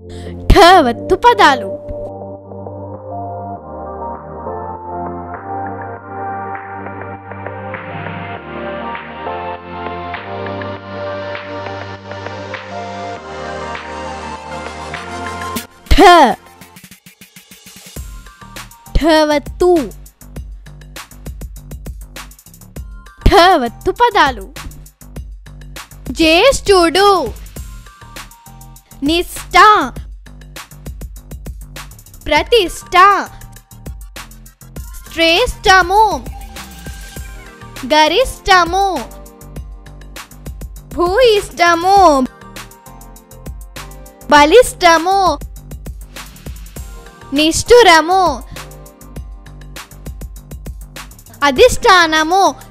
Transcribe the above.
ఠ ఒత్తు పదాలు. ఠ ఒత్తు. ఠ ఒత్తు పదాలు. జ్యేష్ఠుడు, నిష్ఠ, ప్రతిష్ఠ, శ్రేష్టము, గరిష్టము, భూయిష్టము, బలిష్టము, నిష్ఠురము, అధిష్టానము,